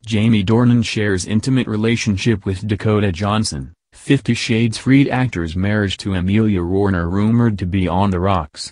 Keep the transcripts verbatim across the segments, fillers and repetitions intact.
Jamie Dornan shares intimate relationship with Dakota Johnson. Fifty Shades Freed actor's marriage to Amelia Warner rumored to be on the rocks.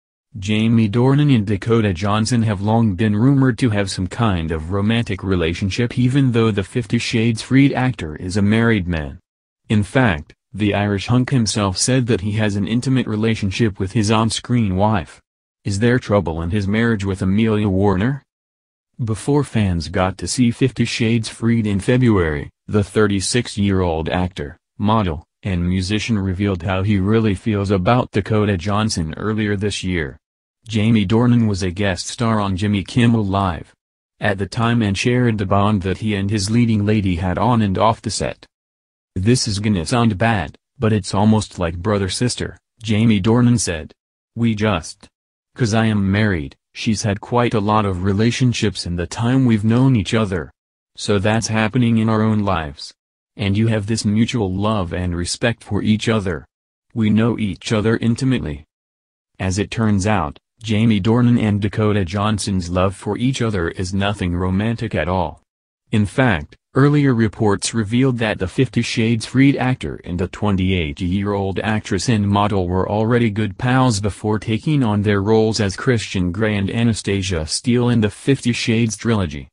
Jamie Dornan and Dakota Johnson have long been rumored to have some kind of romantic relationship, even though the Fifty Shades Freed actor is a married man. In fact, the Irish hunk himself said that he has an intimate relationship with his on-screen wife. Is there trouble in his marriage with Amelia Warner? Before fans got to see Fifty Shades Freed in February, the thirty-six-year-old actor, model, and musician revealed how he really feels about Dakota Johnson earlier this year. Jamie Dornan was a guest star on Jimmy Kimmel Live at the time and shared the bond that he and his leading lady had on and off the set. "This is gonna sound bad, but it's almost like brother-sister," Jamie Dornan said. "We just. 'Cause I am married, she's had quite a lot of relationships in the time we've known each other. So that's happening in our own lives. And you have this mutual love and respect for each other. We know each other intimately." As it turns out, Jamie Dornan and Dakota Johnson's love for each other is nothing romantic at all. In fact, earlier reports revealed that the Fifty Shades Freed actor and the twenty-eight-year-old actress and model were already good pals before taking on their roles as Christian Grey and Anastasia Steele in the Fifty Shades trilogy.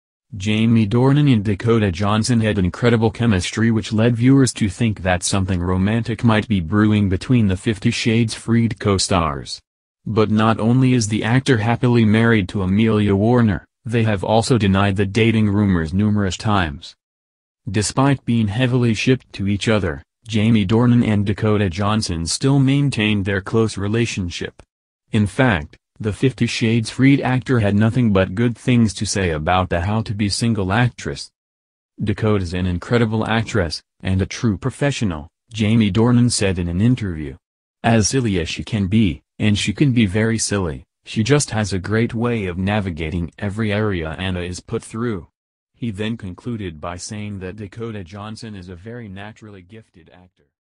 Jamie Dornan and Dakota Johnson had incredible chemistry, which led viewers to think that something romantic might be brewing between the Fifty Shades Freed co-stars. But not only is the actor happily married to Amelia Warner, they have also denied the dating rumors numerous times. Despite being heavily shipped to each other, Jamie Dornan and Dakota Johnson still maintained their close relationship. In fact, the Fifty Shades Freed actor had nothing but good things to say about the How to Be Single actress. "Dakota's an incredible actress, and a true professional," Jamie Dornan said in an interview. "As silly as she can be, and she can be very silly, she just has a great way of navigating every area Anna is put through." He then concluded by saying that Dakota Johnson is a very naturally gifted actor.